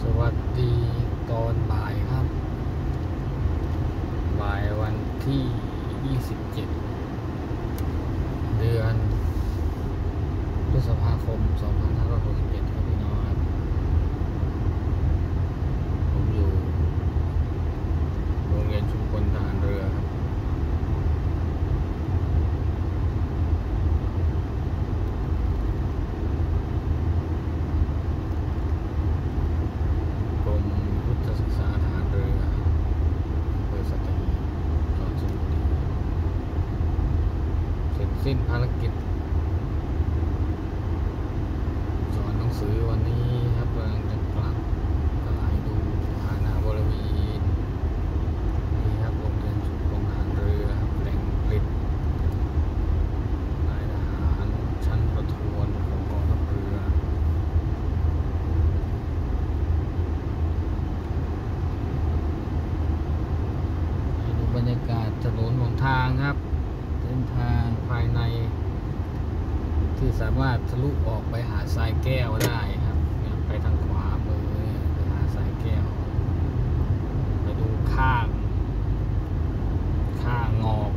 สวัสดีตอนบ่ายครับบ่ายวันที่27เดือนพฤษภาคม2567ครับพี่น้องครับผมอยู่โรงเรียนชุมพลทหารเรือครับกรมพุทธศึกษาทหารเรือเพื่อสัตหีบจังหวัดชลบุรีเสร็จสิ้นภารกิจสอนหนังสือวันนี้ครับกำลังจะกลับก็ให้ดูอาณาบริเวณนี่ครับโรงเรียนชุมพลทหารเรือครับแหล่งผลิตนายทหารชั้นประทวนของกองทัพเรือให้ดูบรรยากาศถนนหนทางครับเส้นทางภายในที่สามารถทะลุออกไปหาทรายแก้วได้ครับเนี่ยไปทางขวามือเนี่ยไปหาทรายแก้วไปดูข้างงอก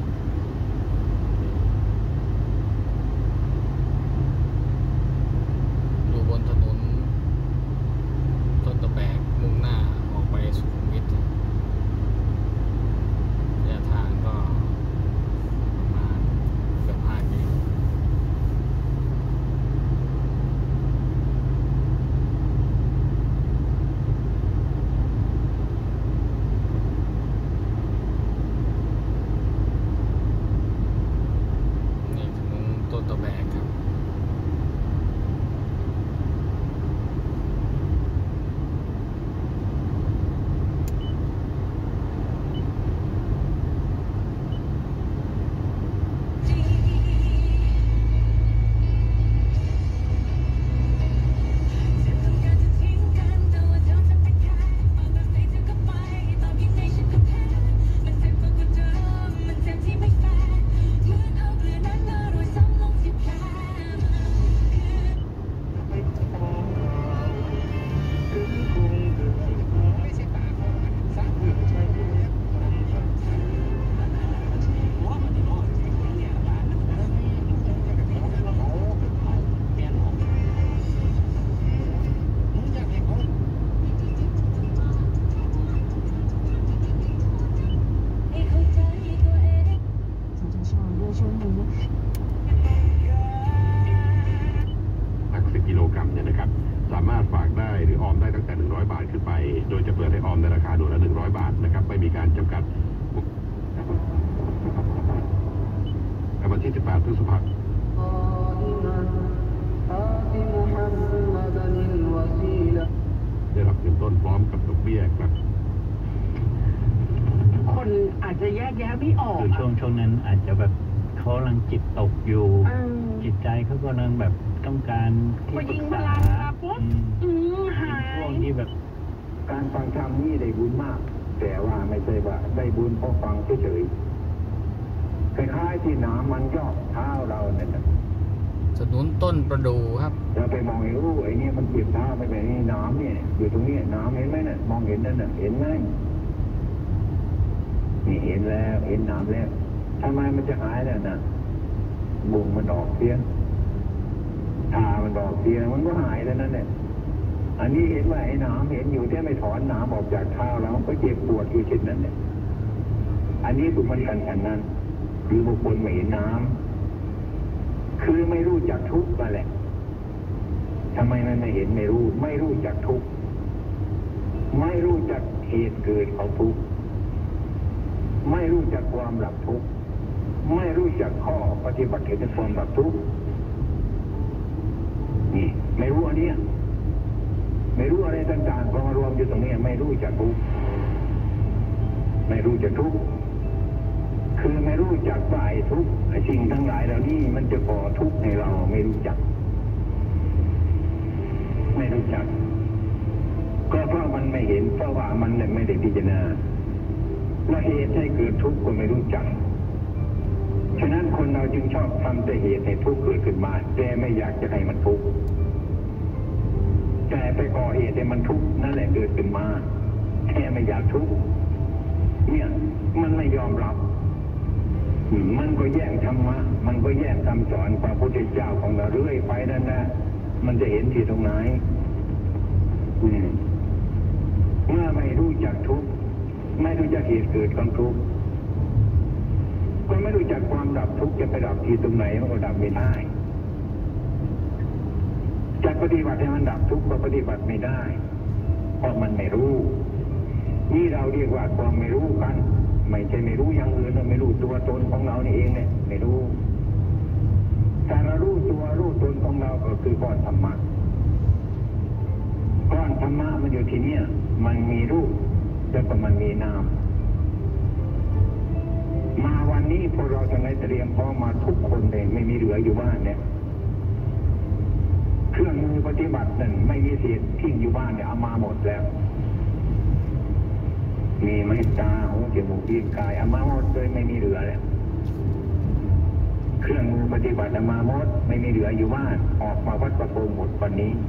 อยู่บนถนนต้นตะแบกมุ่งหน้าออกไปสุขุมวิทระยะทางก็ประมาณเกือบ5 กิโลนี่ถนนต้นตะแบกครับ 10 กิโลกรัมเนี่ยนะครับสามารถฝากได้หรือออมได้ตั้งแต่100 บาทขึ้นไปโดยจะเปิดให้ออมในราคาหน่วยละ100 บาทนะครับไม่มีการจำกัดวันที่18 พฤษภาคมได้รับเงินต้นพร้อมกับดอกเบี้ยครับคนอาจจะแยกแยะไม่ออกคือช่วงนั้นอาจจะแบบเขากำลังจิตตกอยู่จิตใจเขากำลังแบบต้องการที่ปรึกษาหายช่วงที่แบบการฟังธรรมนี่ได้บุญมากแต่ว่าไม่ใช่ว่าได้บุญเพราะฟังเฉยๆคล้ายๆที่น้ำมันยอกเท้าเราเนี่ยถนนต้นประดู่ครับเราไปมองเห็นไอ้นี่มันเจ็บเท้าไม่เป็นนี่น้ำเนี่ยอยู่ตรงนี้น้ำเห็นไหมเนี่ยมองเห็นนั่นน่ะเห็นไหมนี่เห็นแล้วเห็นน้ำแล้วทำไมมันจะหายแล้วนะบุ้งมันออกเสียทามันออกเสียมันก็หายแล้วนั่นเนี่ยอันนี้เห็นว่าไอ้น้ำเห็นอยู่ที่ไม่ถอนน้ำออกจากเท้าแล้วก็เจ็บปวดอยู่เช่นนั้นเนี่ยอันนี้บุคคลกันกันนั้นคือบุคคลไม่เห็นน้ำคือไม่รู้จักทุกข์มาแหละทำไมมันไม่เห็นไม่รู้จักทุกข์ไม่รู้จักเหตุเกิดของทุกข์ไม่รู้จักความหลับทุกข์ไม่รู้จักข้อปฏิบัติเกี่ยวกับความหลับทุกข์นี่ไม่รู้อันนี้ไม่รู้อะไรต่างๆพอมารวมอยู่ตรงนี้ไม่รู้จักทุกข์ไม่รู้จักทุกข์คือไม่รู้จักว่าไอ้ทุกข์ไอ้สิ่งทั้งหลายเหล่านี้มันจะก่อทุกข์ให้เราไม่รู้จักก็เพราะมันไม่เห็นเพราะว่ามันไม่ได้พิจารณาและเหตุให้เกิดทุกข์ก็ไม่รู้จักฉะนั้นคนเราจึงชอบทำแต่เหตุให้ทุกข์เกิดขึ้นมาแต่ไม่อยากจะให้มันทุกข์แต่ไปก่อเหตุให้มันทุกข์นั่นแหละเกิดขึ้นมาแค่ไม่อยากทุกข์เนี่ยมันไม่ยอมรับมันก็แย่งธรรมะมันก็แย่งคำสอนพระพุทธเจ้าของเราเรื่อยไปนั่นนะมันจะเห็นที่ตรงไหนเมื่อไม่รู้จักทุกข์ไม่รู้จักเหตุเกิดของทุกข์ก็ไม่รู้จักความดับทุกข์จะไปดับที่ตรงไหนมันก็ดับไม่ได้จะปฏิบัติให้มันดับทุกข์ก็ปฏิบัติไม่ได้เพราะมันไม่รู้นี่เราเรียกว่าความไม่รู้กันไม่ใช่ไม่รู้อย่างอื่นเราไม่รู้ตัวตนของเรานี่เองเนี่ยไม่รู้ถ้าเรารู้ตัวรู้ตนของเราก็คือก้อนธรรมะก้อนธรรมะมันอยู่ที่เนี่ยมันมีรูปแล้วก็มันมีนามมาวันนี้พวกเราทั้งหลายเตรียมพร้อมมาทุกคนเลยไม่มีเหลืออยู่บ้านเนี่ยเครื่องมือปฏิบัตินั่นไม่มีเศษทิ้งอยู่บ้านเนี่ยเอามาหมดแล้วมีไม้ตาหูจมูกลิ้นกายเอามาหมดเลยไม่มีเหลือแล้วเครื่องมือปฏิบัติเอามาหมดไม่มีเหลืออยู่บ้านออกมาวัดประโคมหมดวันนี้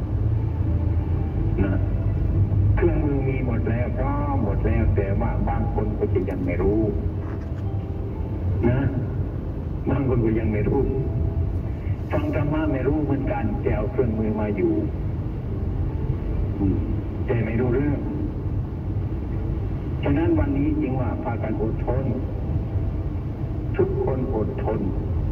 นะเครื่องมือมีหมดแล้วพร้อมหมดแล้วแต่ว่าบางคนก็จะยังไม่รู้นะบางคนก็ยังไม่รู้ฟังธรรมะไม่รู้เหมือนกันแต่เอาเครื่องมือมาอยู่แต่ไม่รู้เรื่องฉะนั้นวันนี้จริงว่าพากันอดทนทุกคนอดทน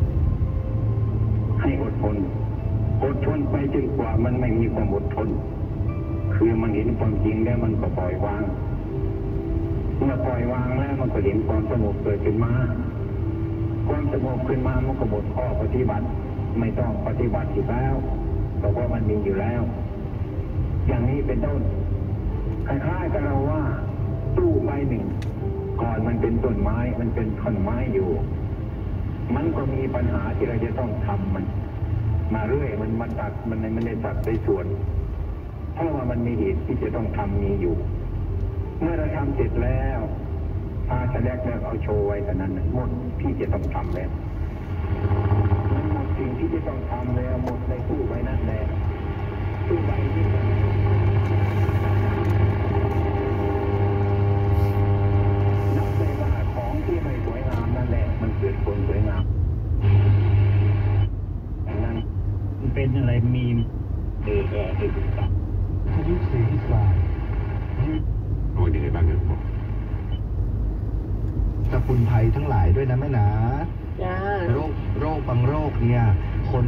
ให้อดทนไปจนกว่ามันไม่มีความอดทนคือมันเห็นความจริงแล้วมันก็ปล่อยวางเมื่อปล่อยวางแล้วมันก็เห็นความสงบเกิดขึ้นมาความสงบขึ้นมามันก็หมดข้อปฏิบัติไม่ต้องปฏิบัติอีกแล้วเพราะว่ามันมีอยู่แล้วอย่างนี้เป็นต้นคล้ายๆกับเราว่าตู้ใบหนึ่งก่อนมันเป็นต้นไม้มันเป็นท่อนไม้อยู่มันก็มีปัญหาที่เราจะต้องทำมันมาเรื่อยมันมาตัดมันไม่ได้ตัดในส่วนเพราะว่ามันมีเหตุที่จะต้องทำมีอยู่เมื่อเราทำเสร็จแล้วพาแสดงแล้วเอาโชว์ไว้แต่นั้นหมดที่จะต้องทำแล้วหมดสิ่งที่จะต้องทำแล้วหมดในตู้ใบนั้นแหละตู้ใบที่นับได้ว่าของที่ไม่สวยงามนั่นแหละมันเกิดผลสวยงามนั้นเป็นอะไรมียุคสีสลายโอ้ยยังไงบ้างเนี่ยบอกสมุนไพรทั้งหลายด้วยนะแม่นะโรคบางโรคเนี่ยคน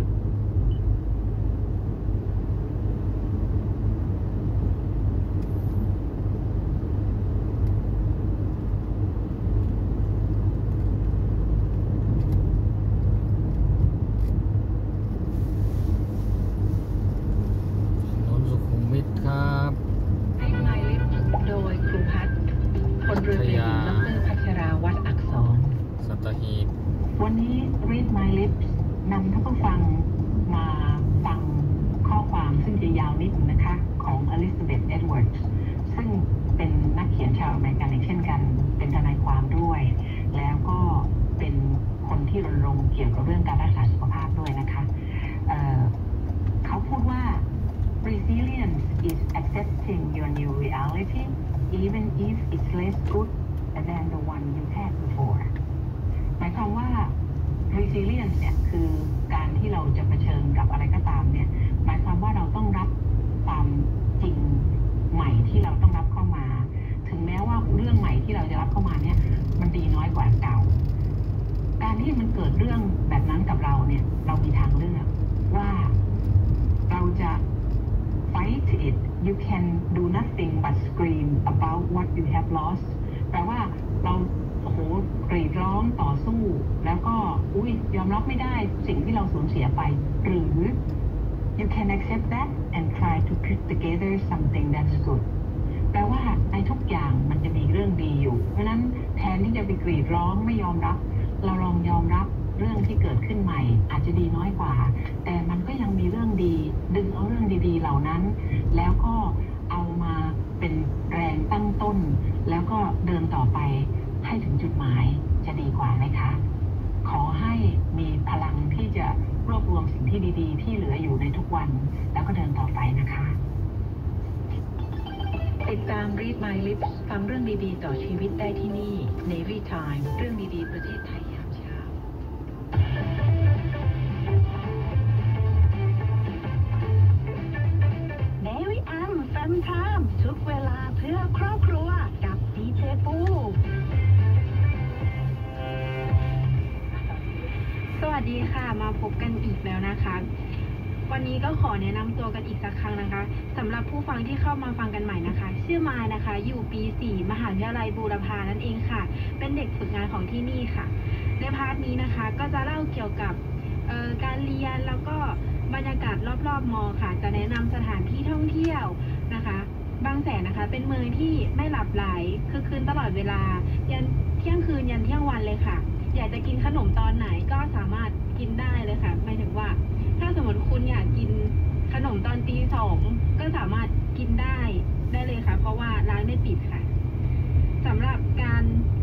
ถนนสุขุมวิทครับ Read My Lips โดยครูพัฒน์พลเรือตรีหญิงดร.พัชราวัฒน์อักษรสัตหีบวันนี้ Read My Lips นำท่านผู้ฟังมาฟังข้อความซึ่งจะยาวนิดนะคะของอลิซาเบธ เอ็ดเวิร์ดซึ่งเป็นนักเขียนชาวอเมริกันเช่นกันเป็นทนายความด้วยแล้วก็เป็นคนที่รณรงค์เกี่ยวกับเรื่องการรักษาสุขภาพด้วยนะคะเขาพูดว่า Resilience is accepting your new reality even if it's less good than the one you had before หมายความว่า resilience เนี่ยคือการที่เราจะเผชิญกับอะไรก็ตามเนี่ยหมายความว่าเราต้องรับความจริงใหม่ที่เราต้องรับเข้ามาถึงแม้ว่าเรื่องใหม่ที่เราจะรับเข้ามาเนี่ยมันดีน้อยกว่าเก่าการที่มันเกิดเรื่องแบบนั้นกับเราเนี่ยเรามีทางเลือกว่าเราจะ fight it you can do nothing but scream about what you have lost แปลว่าเรากรีดร้องต่อสู้แล้วก็ยอมรับไม่ได้สิ่งที่เราสูญเสียไปหรือ you can accept that and try to put together something that's good แปลว่าในทุกอย่างมันจะมีเรื่องดีอยู่เพราะนั้นแทนที่จะไปกรีดร้องไม่ยอมรับเราลองยอมรับเรื่องที่เกิดขึ้นใหม่อาจจะดีน้อยกว่าแต่มันก็ยังมีเรื่องดีดึงเอาเรื่องดีๆเหล่านั้นแล้วก็เอามาเป็นแรงตั้งต้นแล้วก็เดินต่อไปให้ถึงจุดหมายจะดีกว่าไหมคะขอให้มีพลังที่จะรวบรวมสิ่งที่ดีๆที่เหลืออยู่ในทุกวันแล้วก็เดินต่อไปนะคะตาม Read My Lips ฟังเรื่องดีๆต่อชีวิตได้ที่นี่ Navy Time เรื่องดีๆประเทศไทยยามเช้า Navy M Fun Time ทุกเวลาเพื่อครอบครัวกับดีเจปูสวัสดีค่ะมาพบกันอีกแล้วนะคะวันนี้ก็ขอแนะนำตัวกันอีกสักครั้งนะคะสำหรับผู้ฟังที่เข้ามาฟังกันใหม่นะคะชื่อมายนะคะอยู่ปี 4 มหาวิทยาลัยบูรพานั่นเองค่ะเป็นเด็กฝึกงานของที่นี่ค่ะในพาร์ทนี้นะคะก็จะเล่าเกี่ยวกับการเรียนแล้วก็บรรยากาศรอบๆมอค่ะจะแนะนำสถานที่ท่องเที่ยวนะคะบางแสนนะคะเป็นเมืองที่ไม่หลับไหลคือคืนตลอดเวลายันเที่ยงคืนยันเที่ยงวันเลยค่ะอยากจะกินขนมตอนไหนก็สามารถกินได้เลยค่ะหมายถึงว่าถ้าสมมติคุณอยากกินขนมตอนตี 2ก็สามารถกินได้เลยค่ะเพราะว่าร้านไม่ปิดค่ะสำหรับการ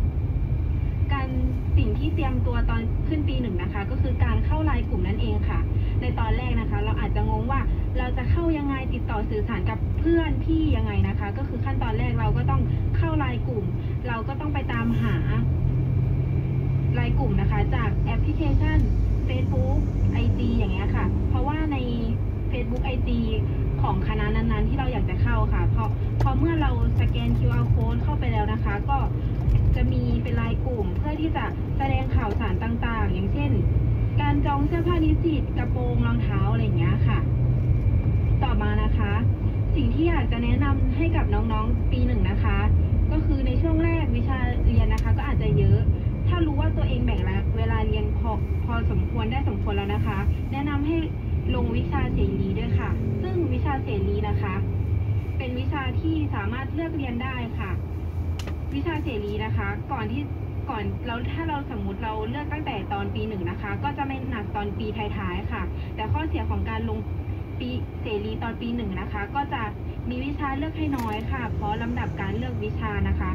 สิ่งที่เตรียมตัวตอนขึ้นปี 1นะคะก็คือการเข้าไลน์กลุ่มนั่นเองค่ะในตอนแรกนะคะเราอาจจะงงว่าเราจะเข้ายังไงติดต่อสื่อสารกับเพื่อนพี่ยังไงนะคะก็คือขั้นตอนแรกเราก็ต้องเข้าไลน์กลุ่มเราก็ต้องไปตามหาไลน์กลุ่มนะคะจากแอปพลิเคชัน Facebook IG อย่างเงี้ยค่ะเพราะว่าใน Facebook IG ของคณะนั้นๆที่เราอยากจะเข้าค่ะพอเมื่อเราสแกน QR code เข้าไปแล้วนะคะก็จะมีเป็นไลน์กลุ่มเพื่อที่จะแสดงข่าวสารต่างๆอย่างเช่นการจองเสื้อผ้านิสิตกระโปรงรองเท้าอะไรอย่างเงี้ยค่ะต่อมานะคะสิ่งที่อยากจะแนะนำให้กับน้องๆปี 1นะคะก็คือในช่วงแรกวิชาเรียนนะคะก็อาจจะเยอะถ้ารู้ว่าตัวเองแบ่งเวลาเรียนพอสมควรแล้วนะคะแนะนำให้ลงวิชาเสรีด้วยค่ะซึ่งวิชาเสรีนะคะเป็นวิชาที่สามารถเลือกเรียนได้ค่ะวิชาเสรีนะคะก่อนถ้าเราสมมุติเราเลือกตั้งแต่ตอนปี 1นะคะก็จะไม่หนักตอนปีท้ายๆค่ะแต่ข้อเสียของการลงปีเสรีตอนปี 1นะคะก็จะมีวิชาเลือกให้น้อยค่ะเพราะลำดับการเลือกวิชานะคะ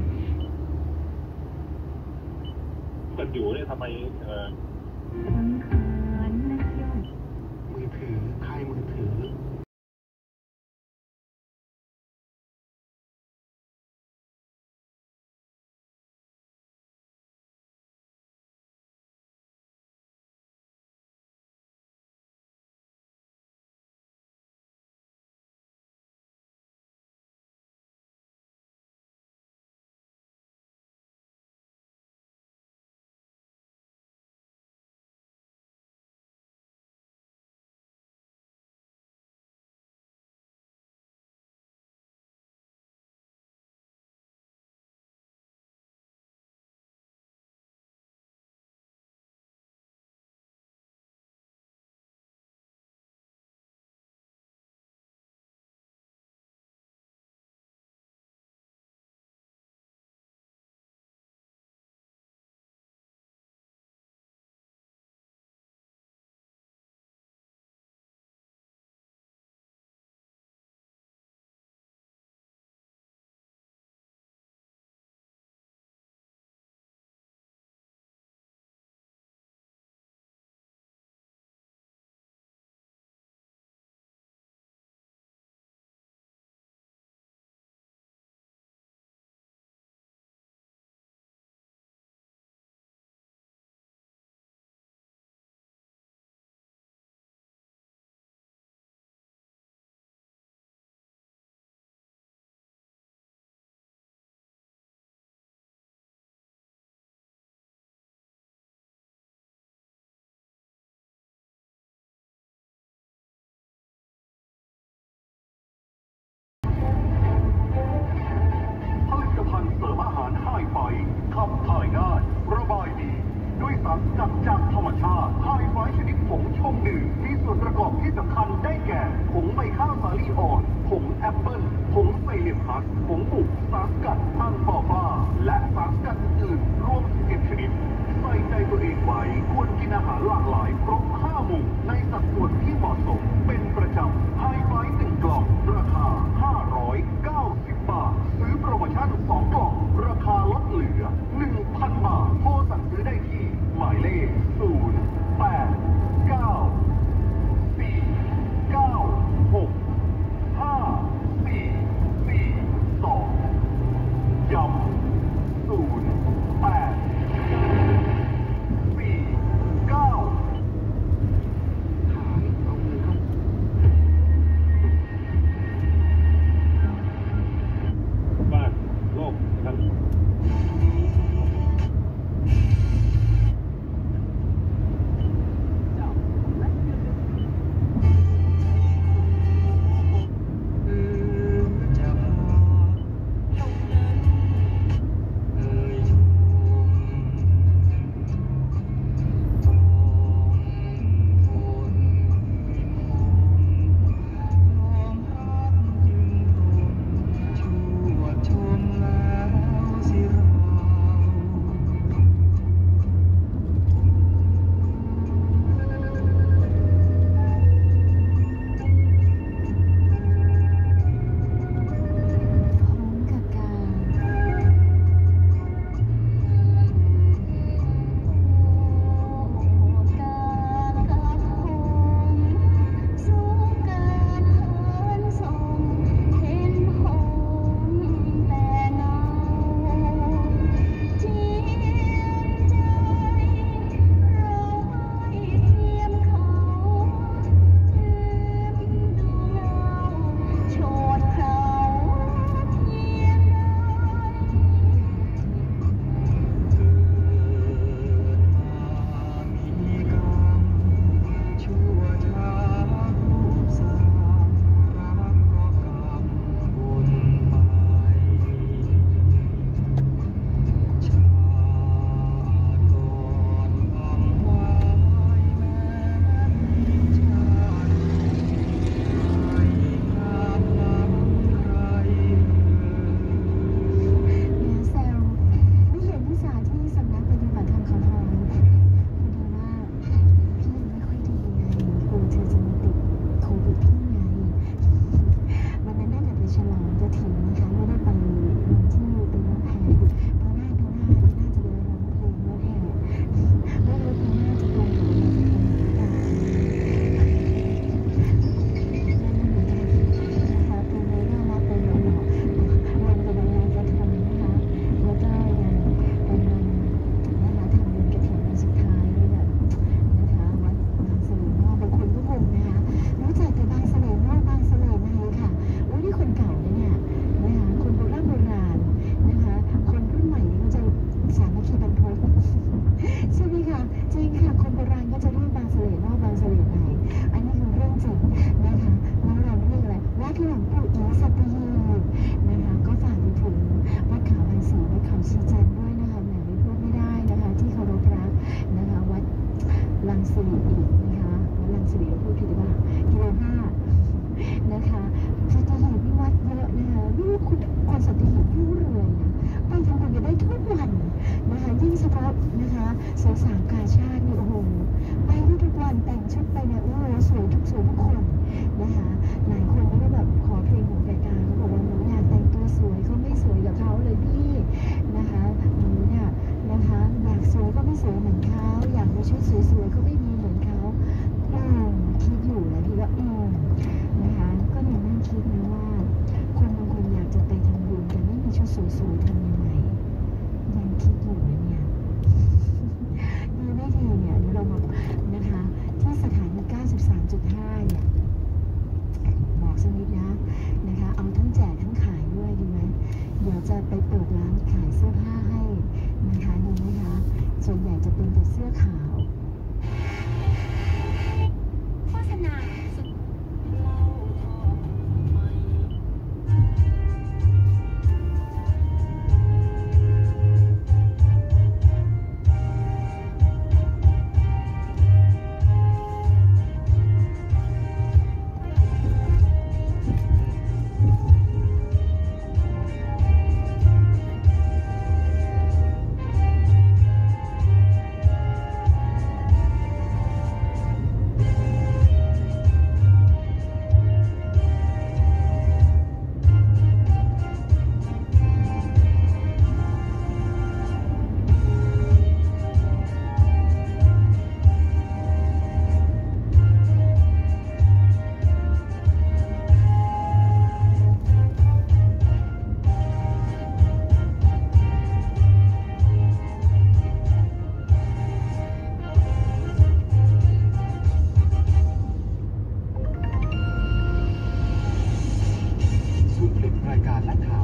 กันอยู่เนี่ยทำไมมือถือค่ายมือถือขับถ่ายง่ายระบายดีด้วยสารสกัดจากธรรมชาติไฮไฟชนิดผงชงดื่มมีส่วนประกอบที่สำคัญได้แก่ผงใบข้าวสาลีอ่อนผงแอปเปิ้ลผงไซเลมฮัสผงบุกสารสกัดอัลฟาฟาและสารสกัดอื่นรวม11ชนิดใส่ใจตัวเองไว้ควรกินอาหารหลากหลายครบ5 หมู่ในสัดส่วนที่เหมาะสมเป็นประจำไฮไฟ1 กล่องราคา590 บาทซื้อโปรโมชั่น2 กล่องราคาลดเหลือ 1,000 บาทโทรสั่งซื้อได้ที่หมายเลข0894965442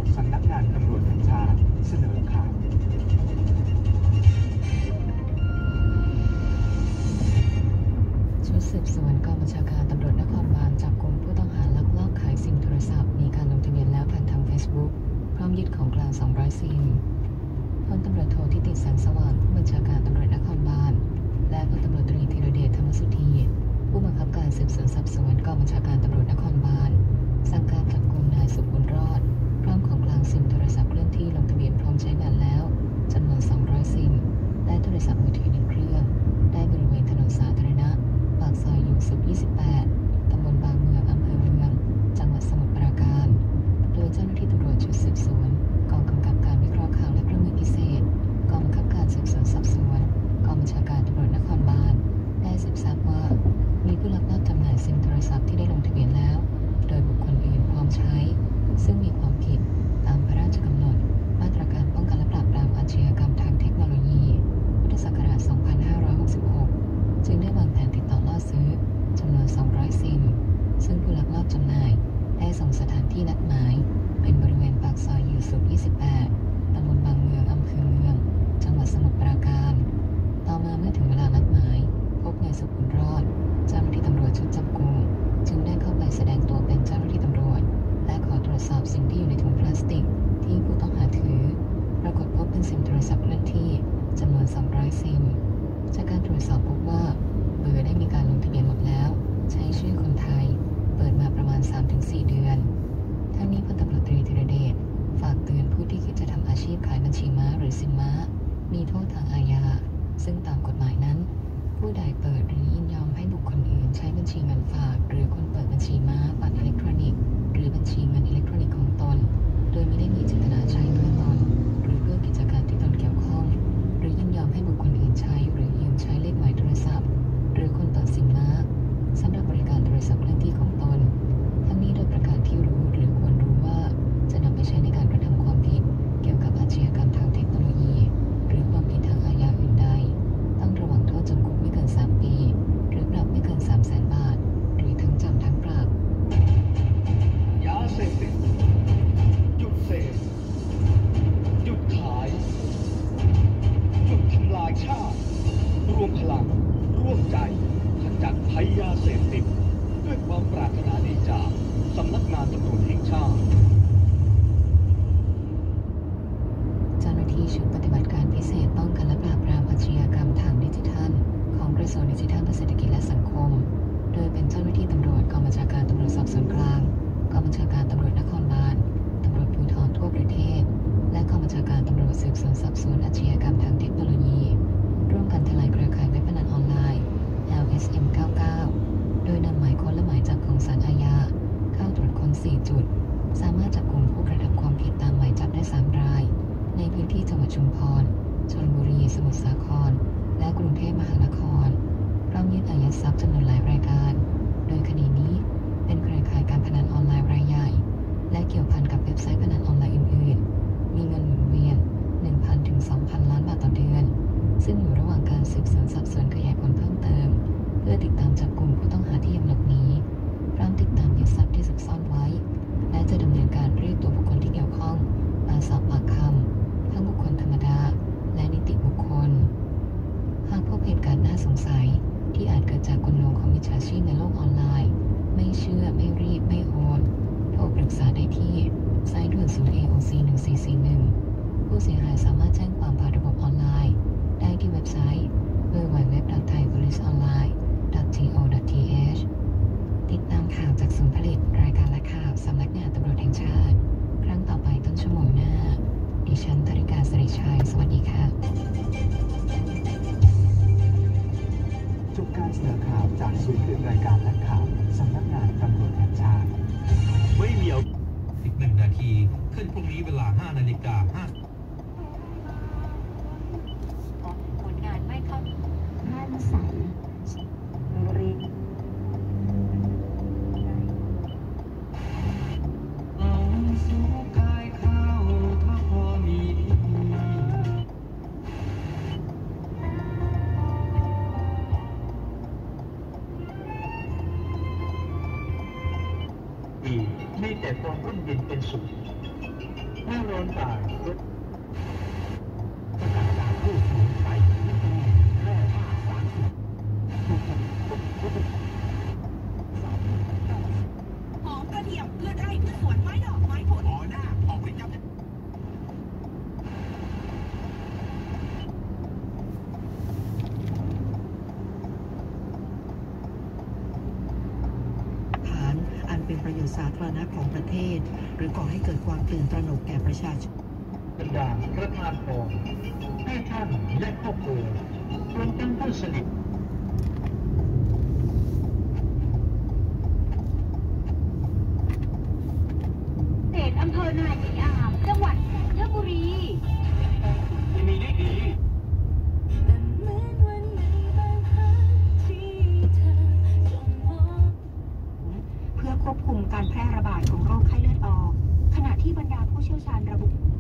สำนักงานตำรวจแห่งชาติเสนอข่าวชุดสืบสวนกองบัญชาการตำรวจนครบาลจับกุมผู้ต้องหาลักลอบขายซิมโทรศัพท์มีการลงทะเบียนแล้วผ่านทาง Facebook พร้อมยึดของกลาง200ซิมพลตำรวจโทธิติแสงสว่างผู้บัญชาการตำรวจนครบาลและพลตำรวจตรีธีรเดชธรรมสุธีผู้บังคับการสืบสวนสอบสวนกองบัญชาการตำรวจนครบาลสั่งการจับกุมนายสุขบุญรอดพร้อมของกลางซิมโทรศัพท์เคลื่อนที่ลงทะเบียนพร้อมใช้งานแล้วจำนวน200ซิมและโทรศัพท์มือถือ1เครื่องได้บริเวณถนนสาธารณะปากซอยยูสุข28 ตำบลบางเมือง อำเภอเมือง จังหวัดสมุทรปราการ โดยเจ้าหน้าที่ตำรวจชุดสืบสวน กองกำกับการวิเคราะห์ข่าวและเครื่องมือพิเศษ กองบังคับการสืบสวนสอบสวน กองบัญชาการตำรวจนครบาล ได้สืบทราบว่า มีผู้ลักลอบจำหน่ายซิมโทรศัพท์ที่ได้ลงทะเบียนแล้ว โดยบุคคลอื่นพร้อมใช้ ซึ่งมีความผิดตามพระราชกำหนด มาตรการป้องกันและปราบปรามอาชญากรรมทางเทคโนโลยี พุทธศักราช 2566 จึงได้วางแผนติดต่อล่อซื้อจำนวน200ซิมซึ่งผู้ลักลอบจำหน่ายได้ส่งสถานที่นัดหมายเป็นบริเวณปากซอยยูสุข28 ตำบลบางเมือง อำเภอเมือง จังหวัดสมุทรปราการ ต่อมาเมื่อถึงเวลานัดหมายพบนายสุขบุญรอดเจ้าหน้าที่ตำรวจชุดจับกุมจึงได้เข้าไปแสดงตัวเป็นเจ้าหน้าที่ตำรวจและขอตรวจสอบสิ่งที่อยู่ในถุงพลาสติกที่ผู้ต้องหาถือปรากฏพบเป็นซิมโทรศัพท์เคลื่อนที่จำนวน200ซิมจากการตรวจสอบพบว่าเบอร์ได้มีการลงทะเบียนหมดแล้วใช้ชื่อคนไทยเปิดมาประมาณ 3-4 เดือนทั้งนี้พลตำรวจตรีธีรเดชฝากเตือนผู้ที่คิดจะทำอาชีพขายบัญชีม้าหรือซิมม้ามีโทษทางอาญาซึ่งตามกฎหมายนั้นผู้ใดเปิดหรือยินยอมให้บุคคลอื่นใช้บัญชีเงินฝากหรือคนเปิดบัญชีม้าบัตรอิเล็กทรอนิกส์หรือบัญชีเงินอิเล็กทรอนิกส์ของตนโดยไม่ได้มีเจตนาใช้เพื่อตนหรือเพื่อกิจการที่ตนเกี่ยวข้องหรือยินยอมให้บุคคลอื่นใช้หรือยืมใช้เลขหมายโทรศัพท์หรือคนเปิดซิมม้าสำหรับบริการโทรศัพท์เคลื่อนที่ของตนทั้งนี้โดยประการที่รู้หรือควรรู้ว่าจะนำไปใช้ในการกระทำความผิดเกี่ยวกับอาชญากรรมทางเทคโนโลยีหรือความผิดทางอาญาอื่นใดต้องระวังโทษจำคุกไม่เกิน3 ปีหรือปรับไม่เกิน300,000 บาทหรือทั้งจำทั้งปรับยาเสพติดหยุดเสพหยุดขายหยุดทำลายชาติรวมพลังร่วมใจขจัดภัยยาเสพติดด้วยความปรารถนาดีจากสำนักงานตำรวจแห่งชาติเจ้าหน้าที่ชุดปฏิบัติการพิเศษป้องกันและปราบปรามอาชญากรรมทางดิจิทัลของกระทรวงดิจิทัลเพื่อเศรษฐกิจและสังคมโดยเป็นเจ้าหน้าที่ตำรวจกองบัญชาการตำรวจสอบสวนกลางกองบัญชาการตำรวจนครบาลตำรวจภูธรทั่วประเทศและกองบัญชาการตำรวจสืบสวนสอบสวนอาชญากรรมทางเทคโนโลยีร่วมกันทลายเครือข่ายเว็บพนันออนไลน์ LSM 99โดยนำหมายค้นและหมายจับของศาลอาญาเข้าตรวจค้น4 จุดสามารถจับกลุ่มผู้กระทำความผิดตามหมายจับได้3 รายในพื้นที่จังหวัดชุมพรชลบุรีสมุทรสาครและกรุงเทพมหานครพร้อมยึดอายัดทรัพย์จำนวนหลายรายการโดยคดีนี้เป็นเครือข่ายการพนันออนไลน์รายใหญ่และเกี่ยวพันกับเว็บไซต์พนันออนไลน์อื่นๆมีเงินหมุนเวียน 1,000 ถึง 2,000 ล้านบาทต่อเดือนซึ่งอยู่ระหว่างการสืบสวนสอบสวนขยายผลเพิ่มเติมเพื่อติดตามจับกลุ่มผู้ต้องหาที่ยังหลบหนีพร้อมติดตามยึดทรัพย์ที่ซุกซ่อนไว้และจะดำเนินการเรียกตัวบุคคลที่เกี่ยวข้องมาสอบปากคำทั้งบุคคลธรรมดาและนิติบุคคลหากพบเหตุการณ์น่าสงสัยที่อาจเกิดจากกลลวงของมิจฉาชีพในโลกออนไลน์ไม่เชื่อไม่รีบไม่โอนโทรปรึกษาได้ที่สายด่วนศูนย์ AOC 1441ผู้เสียหายสามารถแจ้งความผ่านระบบออนไลน์ได้ที่เว็บไซต์ www.thaipoliceonline.go.th ติดตามข่าวจากศูนย์ผลิตรายการและข่าวสำนักงานตำรวจแห่งชาติครั้งต่อไปต้นชั่วโมงหน้าดิฉันธริกา สิริชัยสวัสดีค่ะจบการเสนอข่าวจากศูนย์ผลิตรายการและข่าวสำนักงานตำรวจแห่งชาติไม่มีอีก1 นาทีขึ้นพรุ่งนี้เวลา 5:05 น. ผลงานไม่เข้าท่านใสรีมีแต่ความร่มเย็นเป็นสุขแน่นอนตายประกาศจากผู้สูญไปแร่ธาตุสารพิษหอมกระเทียมเพื่อไร่เพื่อสวนไม้ดอกไม้ผลหน้าออกฤทธิ์เป็นประโยชน์สาธารณะของประเทศหรือก่อให้เกิดความตื่นตระหนกแก่ประชาชนเป็นด่านประทานพรให้ท่านและครอบครัวรวมทั้งเพื่อนสนิทเขตอำเภอนายีอามจังหวัดจันทบุรีมีได้ดีเพื่อควบคุมการแพร่ระบาดของโรคไข้เลือดออกขณะที่บรรดาผู้เชี่ยวชาญระบุ